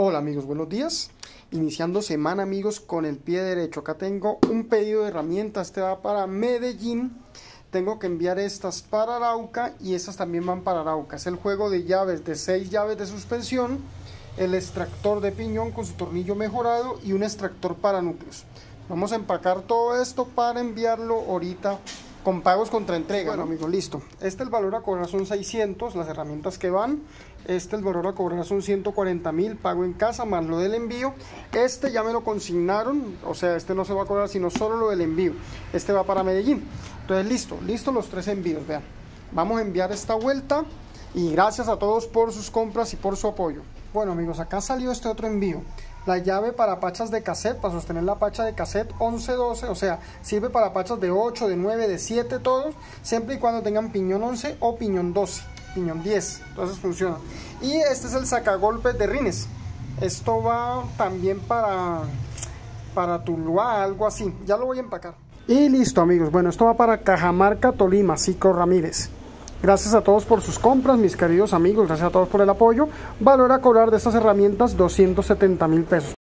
Hola amigos, buenos días. Iniciando semana amigos con el pie derecho. Acá tengo un pedido de herramientas. Este va para Medellín. Tengo que enviar estas para Arauca y estas también van para Arauca. Es el juego de llaves de 6 llaves de suspensión, el extractor de piñón con su tornillo mejorado y un extractor para núcleos. Vamos a empacar todo esto para enviarlo ahorita con pagos contra entrega. Bueno, amigos, listo. El valor a cobrar son 600, las herramientas que van. El valor a cobrar son 140.000, pago en casa más lo del envío. Ya me lo consignaron, o sea, no se va a cobrar sino solo lo del envío. Va para Medellín. Entonces, listo los 3 envíos, vean. Vamos a enviar esta vuelta y gracias a todos por sus compras y por su apoyo. Bueno, amigos, acá salió este otro envío. La llave para pachas de cassette, para sostener la pacha de cassette 11-12, o sea, sirve para pachas de 8, de 9, de 7, todos, siempre y cuando tengan piñón 11 o piñón 12, piñón 10, entonces funciona. Y este es el sacagolpes de rines. Esto va también para Tuluá, algo así. Ya lo voy a empacar. Y listo, amigos. Bueno, esto va para Cajamarca, Tolima, Cico Ramírez. Gracias a todos por sus compras, mis queridos amigos. Gracias a todos por el apoyo. Valor a cobrar de estas herramientas 270.000 pesos.